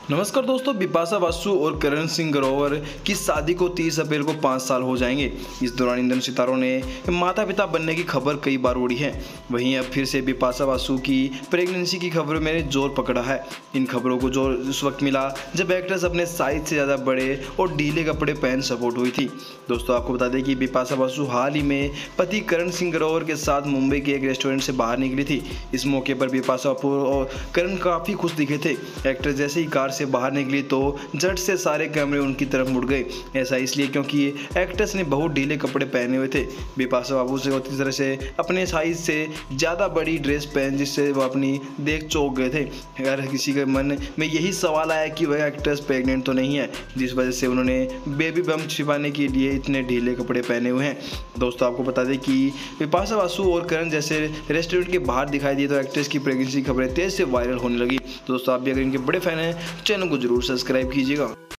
नमस्कार दोस्तों, बिपाशा बासु और करण सिंह ग्रोवर की शादी को 30 अप्रैल को 5 साल हो जाएंगे। इस दौरान इन दोनों सितारों ने माता पिता बनने की खबर कई बार उड़ी है। वहीं अब फिर से बिपाशा बासु की प्रेगनेंसी की खबरों में जोर पकड़ा है। इन खबरों को जोर उस वक्त मिला जब एक्ट्रेस अपने साइज से ज़्यादा बड़े और ढीले कपड़े पहन सपोर्ट हुई थी। दोस्तों, आपको बता दें कि बिपाशा बासु हाल ही में पति करण सिंह ग्रोवर के साथ मुंबई के एक रेस्टोरेंट से बाहर निकली थी। इस मौके पर बिपाशा और करण काफ़ी खुश दिखे थे। एक्ट्रेस जैसे ही कार से बाहर निकली तो झट से सारे कैमरे उनकी तरफ मुड़ गए। ऐसा इसलिए क्योंकि एक्ट्रेस ने बहुत ढीले कपड़े पहने हुए थे। बिपाशा बाबू से उसी तरह से अपने साइज से ज़्यादा बड़ी ड्रेस पहन जिससे वो अपनी देख चौंक गए थे। अगर किसी के मन में यही सवाल आया कि वह एक्ट्रेस प्रेग्नेंट तो नहीं है, जिस वजह से उन्होंने बेबी बम्प छिपाने के लिए इतने ढीले कपड़े पहने हुए हैं। दोस्तों, आपको बता दें कि बिपाशा बासु और करण जैसे रेस्टोरेंट के बाहर दिखाई दिए तो एक्ट्रेस की प्रेगनेंसी की खबरें तेज से वायरल होने लगी। दोस्तों, आप भी अगर इनके बड़े फैन हैं, चैनल को जरूर सब्सक्राइब कीजिएगा।